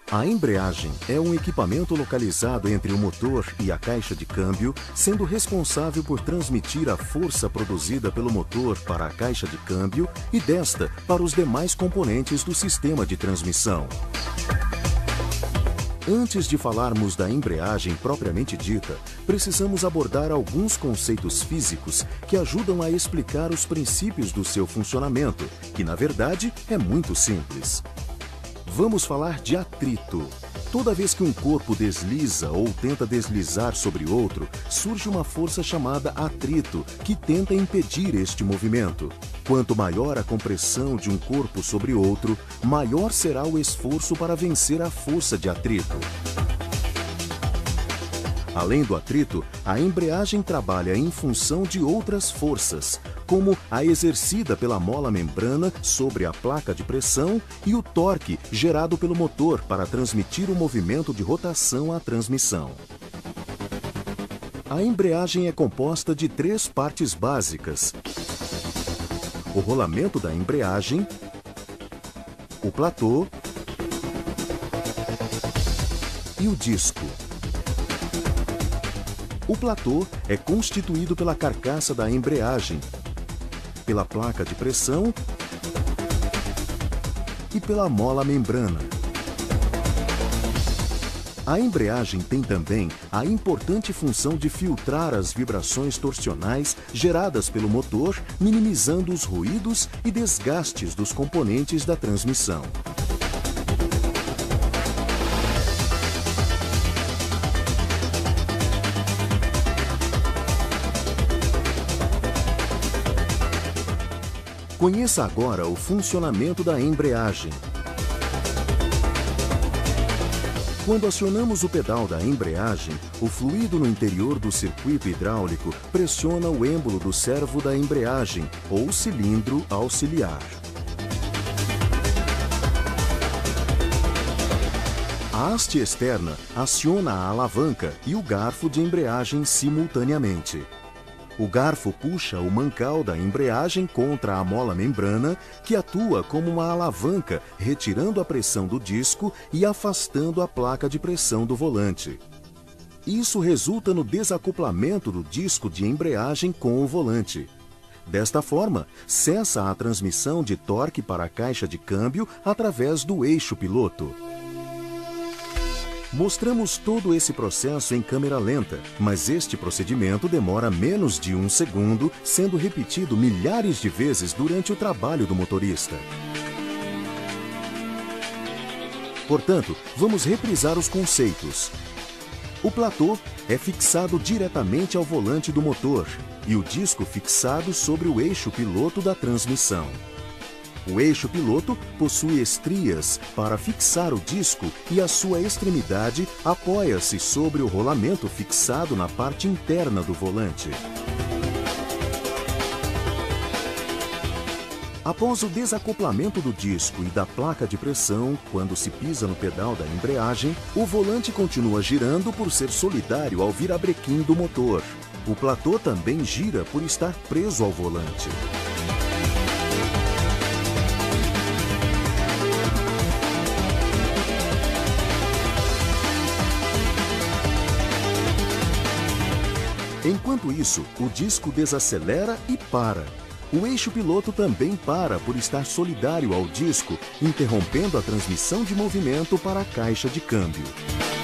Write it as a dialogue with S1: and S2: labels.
S1: A embreagem é um equipamento localizado entre o motor e a caixa de câmbio, sendo responsável por transmitir a força produzida pelo motor para a caixa de câmbio e desta para os demais componentes do sistema de transmissão. Antes de falarmos da embreagem propriamente dita, precisamos abordar alguns conceitos físicos que ajudam a explicar os princípios do seu funcionamento, que na verdade é muito simples. Vamos falar de atrito. Toda vez que um corpo desliza ou tenta deslizar sobre outro, surge uma força chamada atrito, que tenta impedir este movimento. Quanto maior a compressão de um corpo sobre outro, maior será o esforço para vencer a força de atrito. Além do atrito, a embreagem trabalha em função de outras forças, como a exercida pela mola membrana sobre a placa de pressão e o torque gerado pelo motor para transmitir o movimento de rotação à transmissão. A embreagem é composta de 3 partes básicas: o rolamento da embreagem, o platô e o disco. O platô é constituído pela carcaça da embreagem, pela placa de pressão e pela mola membrana. A embreagem tem também a importante função de filtrar as vibrações torsionais geradas pelo motor, minimizando os ruídos e desgastes dos componentes da transmissão. Conheça agora o funcionamento da embreagem. Quando acionamos o pedal da embreagem, o fluido no interior do circuito hidráulico pressiona o êmbolo do servo da embreagem, ou cilindro auxiliar. A haste externa aciona a alavanca e o garfo de embreagem simultaneamente. O garfo puxa o mancal da embreagem contra a mola membrana, que atua como uma alavanca, retirando a pressão do disco e afastando a placa de pressão do volante. Isso resulta no desacoplamento do disco de embreagem com o volante. Desta forma, cessa a transmissão de torque para a caixa de câmbio através do eixo piloto. Mostramos todo esse processo em câmera lenta, mas este procedimento demora menos de 1 segundo, sendo repetido milhares de vezes durante o trabalho do motorista. Portanto, vamos reprisar os conceitos. O platô é fixado diretamente ao volante do motor e o disco fixado sobre o eixo piloto da transmissão. O eixo piloto possui estrias para fixar o disco e a sua extremidade apoia-se sobre o rolamento fixado na parte interna do volante. Após o desacoplamento do disco e da placa de pressão, quando se pisa no pedal da embreagem, o volante continua girando por ser solidário ao virabrequim do motor. O platô também gira por estar preso ao volante. Enquanto isso, o disco desacelera e para. O eixo piloto também para por estar solidário ao disco, interrompendo a transmissão de movimento para a caixa de câmbio.